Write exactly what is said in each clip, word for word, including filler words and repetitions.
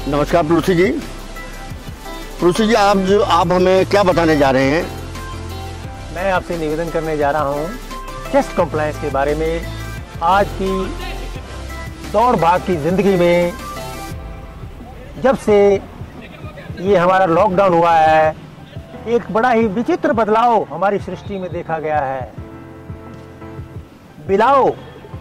नमस्कार पृथ्वी जी। पृथ्वी जी, आप जो आप हमें क्या बताने जा रहे हैं? मैं आपसे निवेदन करने जा रहा हूँ चेस्ट कॉम्प्लायंस के बारे में। आज की दौड़ भाग की ज़िंदगी में जब से ये हमारा लॉकडाउन हुआ है, एक बड़ा ही विचित्र बदलाव हमारी सृष्टि में देखा गया है। बिलाव,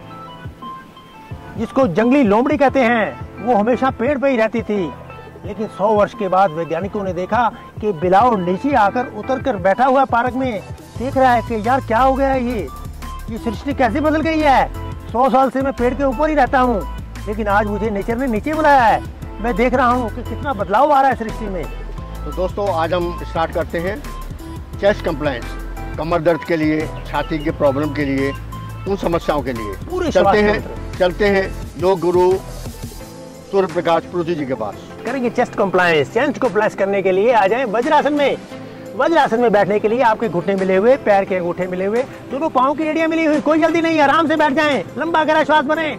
जिसको जंगली लोमड़ी कहते हैं, वो हमेशा पेड़ पे ही रहती थी, लेकिन सौ वर्ष के बाद वैज्ञानिकों ने देखा कि बिलाव नीचे आकर उतर कर बैठा हुआ पार्क में देख रहा है कि यार क्या हो गया है, ये ये सृष्टि कैसे बदल गई है। सौ साल से मैं पेड़ के ऊपर ही रहता हूँ, लेकिन आज मुझे नेचर ने नीचे बुलाया है। मैं देख रहा हूँ कि कितना बदलाव आ रहा है सृष्टि में। तो दोस्तों, आज हम स्टार्ट करते हैं चेस्ट कंप्लेंट्स, कमर दर्द के लिए, छाती के प्रॉब्लम के लिए, उन समस्याओं के लिए पूरे चलते हैं चलते हैं योग गुरु सूर्य प्रकाश पृथ्वी जी के पास। करेंगे चेस्ट कॉम्प्लायंस। चेस्ट कॉम्प्लायंस करने के लिए आ जाएं वज्रासन में। वज्रासन में बैठने के लिए आपके घुटने मिले हुए, पैर के अंगूठे मिले हुए, दोनों पाँव की एड़ियां मिली हुई। कोई जल्दी नहीं, आराम से बैठ जाएं। लंबा गहरा श्वास बने।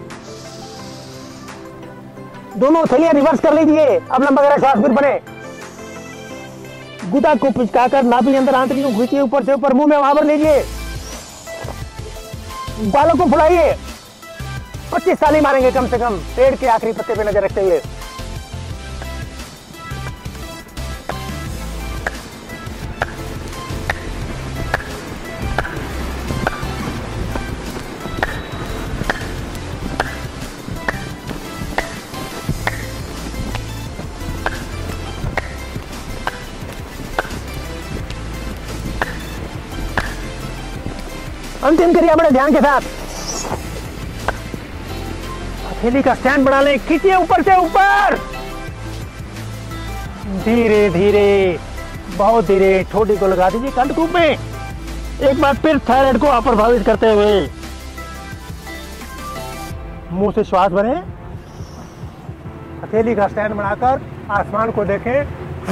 दोनों थैलियां रिवर्स कर लीजिए। अब लंबा गहरा श्वास फिर बने। गुदा को पिचकाकर नाभि अंदर आंतरिक को खींचिए, ऊपर से ऊपर मुंह में वहां भर लीजिए। बालों को फुलाइए। पच्चीस ताली मारेंगे कम से कम, पेड़ के आखिरी पत्ते पे नजर रखते हुए। अंतिम करिए बड़े ध्यान के साथ। हथेली का स्टैंड बना लें, खींचिए ऊपर से ऊपर। धीरे धीरे, बहुत धीरे ठोडी को लगा दीजिए कंठकूप में। एक बार फिर थायराइड को अप्रभावित करते हुए मुंह से श्वास भरें। हथेली का स्टैंड बनाकर आसमान को देखें।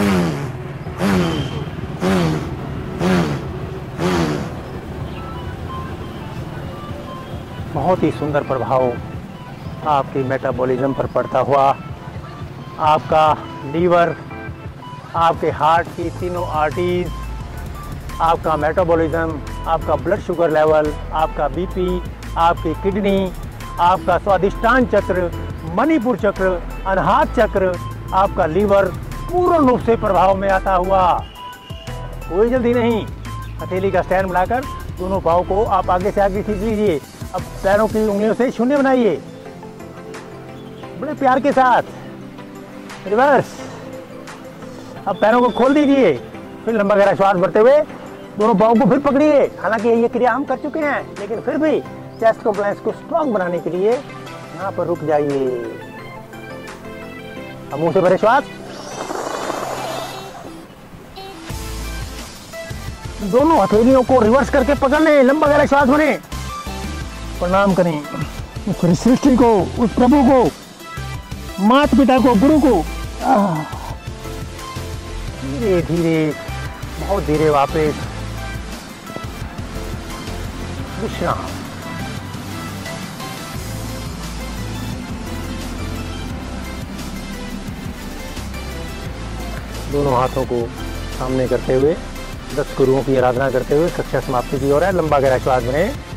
बहुत ही सुंदर प्रभाव आपकी मेटाबॉलिज्म पर पड़ता हुआ, आपका लीवर, आपके हार्ट की तीनों आर्टरीज, आपका मेटाबॉलिज्म, आपका ब्लड शुगर लेवल, आपका बीपी, आपकी किडनी, आपका स्वादिष्टान चक्र, मणिपुर चक्र, अनाहत चक्र, आपका लीवर पूर्ण रूप से प्रभाव में आता हुआ। कोई जल्दी नहीं। हथेली का स्टैंड बनाकर दोनों पाँव को आप आगे से आगे खींच लीजिए। अब पैरों की उंगलियों से शून्य बनाइए, बड़े प्यार के साथ। रिवर्स। अब पैरों को खोल दीजिए। फिर लंबा गहरा श्वास भरते हुए दोनों पाँव को फिर पकड़िए। हालांकि ये क्रिया हम कर चुके हैं, लेकिन फिर भी चेस्ट कॉम्प्लायंस को स्ट्रॉन्ग बनाने के लिए यहाँ पर रुक जाइए। अब मुंह से भरे श्वास। दोनों हथेलियों को रिवर्स करके पकड़ लें। लंबा गहरा श्वास भरें। प्रणाम करें उस सृष्टि को, उस प्रभु को, माता पिता को, गुरु को। धीरे धीरे, बहुत धीरे वापस विश्राम। दोनों हाथों को सामने करते हुए दस गुरुओं की आराधना करते हुए कक्षा समाप्ति की ओर है। लंबा गहरा श्वास भरें।